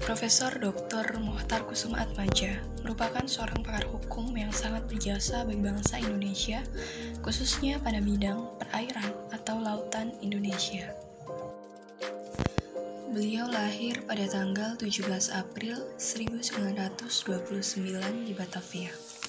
Profesor Dr. Mochtar Kusuma-Atmadja merupakan seorang pakar hukum yang sangat berjasa bagi bangsa Indonesia, khususnya pada bidang perairan atau lautan Indonesia. Beliau lahir pada tanggal 17 April 1929 di Batavia.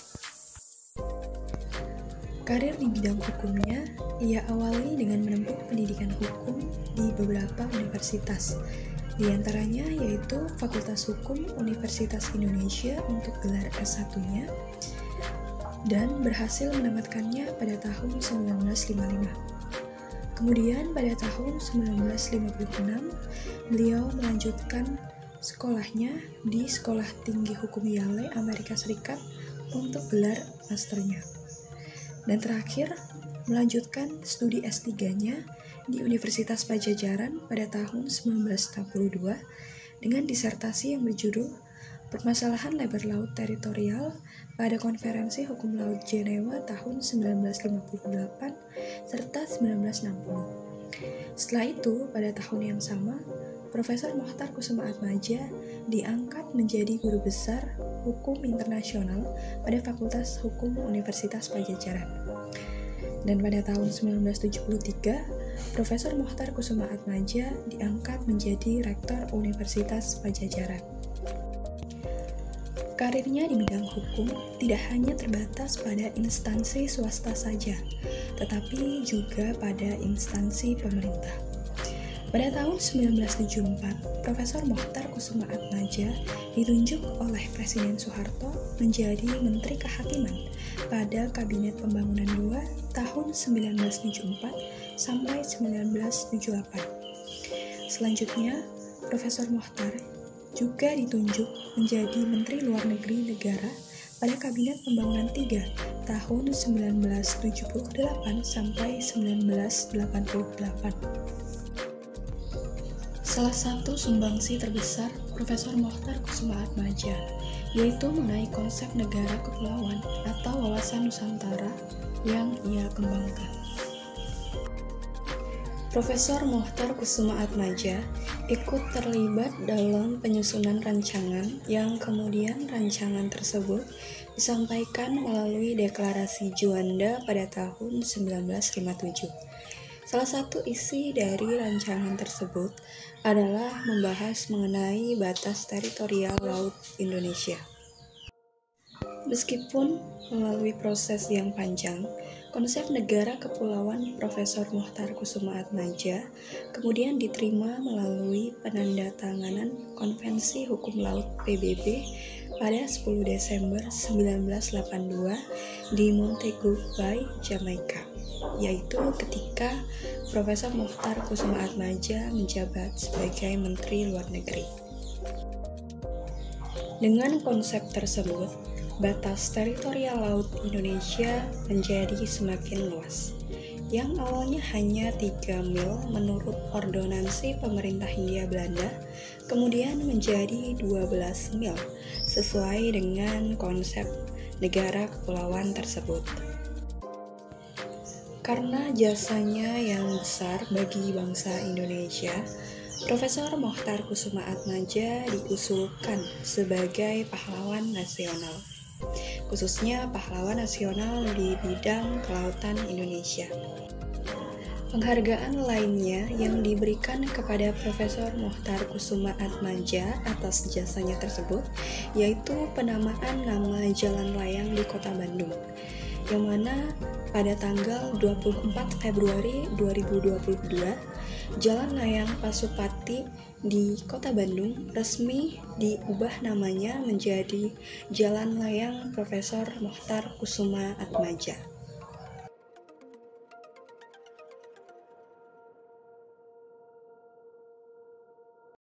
Karir di bidang hukumnya, ia awali dengan menempuh pendidikan hukum di beberapa universitas, di antaranya yaitu Fakultas Hukum Universitas Indonesia untuk gelar S1-nya, dan berhasil menamatkannya pada tahun 1955. Kemudian pada tahun 1956, beliau melanjutkan sekolahnya di Sekolah Tinggi Hukum Yale, Amerika Serikat untuk gelar masternya. Dan terakhir, melanjutkan studi S3-nya di Universitas Padjadjaran pada tahun 1962 dengan disertasi yang berjudul Permasalahan Lebar Laut Teritorial pada Konferensi Hukum Laut Jenewa tahun 1958 serta 1960. Setelah itu, pada tahun yang sama, Profesor Mochtar Kusuma-Atmadja diangkat menjadi Guru Besar Hukum Internasional pada Fakultas Hukum Universitas Padjadjaran. Dan pada tahun 1973, Profesor Mochtar Kusuma-Atmadja diangkat menjadi Rektor Universitas Padjadjaran. Karirnya di bidang hukum tidak hanya terbatas pada instansi swasta saja, tetapi juga pada instansi pemerintah. Pada tahun 1974, Profesor Mochtar Kusuma-Atmadja ditunjuk oleh Presiden Soeharto menjadi Menteri Kehakiman pada Kabinet Pembangunan II tahun 1974 sampai 1978. Selanjutnya, Profesor Mochtar juga ditunjuk menjadi Menteri Luar Negeri Negara pada Kabinet Pembangunan III tahun 1978 sampai 1988. Salah satu sumbangsi terbesar Profesor Mochtar Kusuma-Atmadja yaitu mengenai konsep negara kepulauan atau wawasan Nusantara yang ia kembangkan. Profesor Mochtar Kusuma-Atmadja ikut terlibat dalam penyusunan rancangan yang kemudian rancangan tersebut disampaikan melalui Deklarasi Juanda pada tahun 1957. Salah satu isi dari rancangan tersebut adalah membahas mengenai batas teritorial laut Indonesia. Meskipun melalui proses yang panjang, konsep negara kepulauan Profesor Mochtar Kusuma-Atmadja kemudian diterima melalui penandatanganan Konvensi Hukum Laut PBB pada 10 Desember 1982 di Montego Bay, Jamaika, yaitu ketika Profesor Mochtar Kusuma-Atmadja menjabat sebagai Menteri Luar Negeri. Dengan konsep tersebut, batas teritorial laut Indonesia menjadi semakin luas, yang awalnya hanya 3 mil menurut ordonansi pemerintah Hindia Belanda, kemudian menjadi 12 mil sesuai dengan konsep negara kepulauan tersebut. Karena jasanya yang besar bagi bangsa Indonesia, Profesor Mochtar Kusuma-Atmadja diusulkan sebagai pahlawan nasional, khususnya pahlawan nasional di bidang kelautan Indonesia. Penghargaan lainnya yang diberikan kepada Profesor Mochtar Kusuma-Atmadja atas jasanya tersebut yaitu penamaan nama jalan layang di Kota Bandung, yang mana pada tanggal 24 Februari 2022, Jalan Layang Pasupati di Kota Bandung resmi diubah namanya menjadi Jalan Layang Profesor Mochtar Kusuma-Atmadja.